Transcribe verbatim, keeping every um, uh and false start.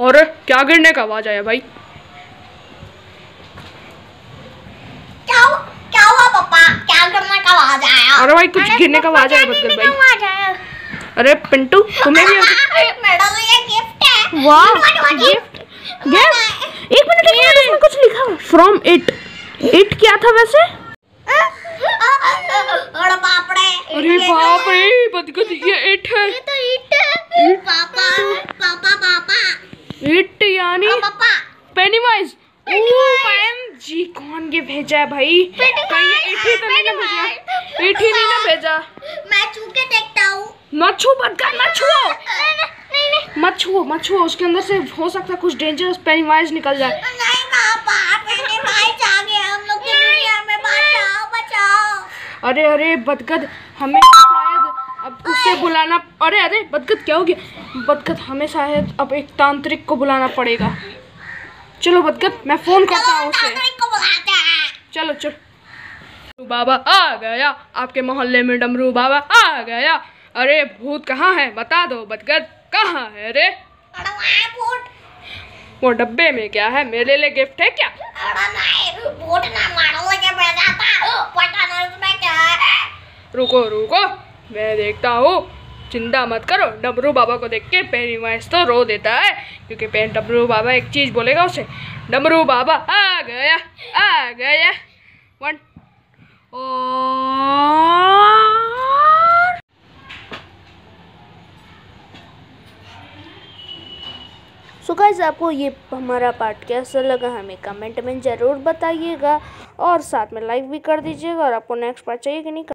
और क्या गिरने का आवाज आया भाई? क्या क्या हुआ पापा? क्या गिरने का आवाज आया? अरे भाई कुछ गिरने का आवाज आया बदगद भाई। अरे पिंटू तुम्हें भी मेरा तो ये गिफ्ट है। वाह गिफ्ट गिफ्ट एक मिनट एक मिनट इसमें कुछ लिखा है फ्रॉम इट। इट क्या था वैसे? अरे बाप रे। अरे बाप रे बदगद ये इट है। ये तो इट है। पापा पापा पापा इट यानी पापा पेनीवाइज। ओएम जी कौन ये भेजा है भाई? कहीं ये इट ही तो नहीं ना भेजा? इट ही नहीं ना भेजा? मैं छू के देखता हूँ। मत छू बदगद मत छुओ मत छुओ मत छुओ उसके अंदर से हो सकता है कुछ डेंजरस पेनीवाइज निकल जाए। नहीं पापा पेनीवाइज आ गया हम लोग की दुनिया में। बचाओ बचाओ। अरे अरे बदगद हमें शायद अब उससे बुलाना। अरे अरे बदगद क्या हो गया? बदगद हमें शायद अब एक तांत्रिक को बुलाना पड़ेगा। चलो बदगद मैं फोन करता हूँ उसे। चलो चलो डमरू बाबा आ गया। आपके मोहल्ले में डमरू बाबा आ गया। अरे भूत कहाँ है बता दो बदगद कहाँ है रे? वो डब्बे में क्या है? मेरे लिए गिफ्ट है क्या? रुको रुको मैं देखता हूँ। चिंता मत करो। डमरू बाबा को देख के पेनीवाइज तो रो देता है क्योंकि पेन डमरू बाबा एक चीज बोलेगा उसे। डमरू बाबा आ गया आ गया वन और सो गाइस आपको ये हमारा पार्ट कैसा लगा हमें कमेंट में ज़रूर बताइएगा और साथ में लाइक भी कर दीजिएगा। और आपको नेक्स्ट पार्ट चाहिए कि नहीं?